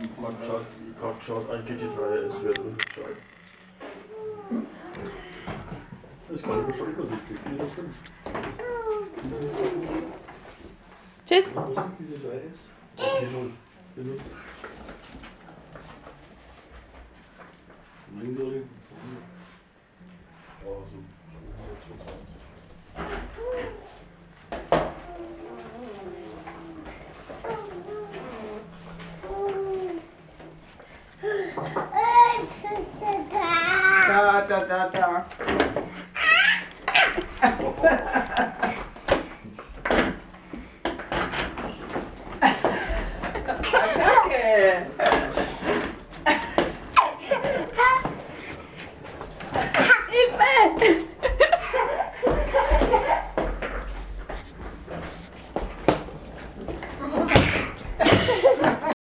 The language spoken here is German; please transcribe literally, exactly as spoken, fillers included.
Ich hab gerade geschaut, ein G T drei S wird unterscheiden. Das ist gar nicht wahrscheinlich übersichtlich. vier oder fünf. Tschüss. Was sind G T drei S? vier null. vier null. Linderling. Ja, so zweihundertzweiundzwanzig. Da, da, da, da. Danke.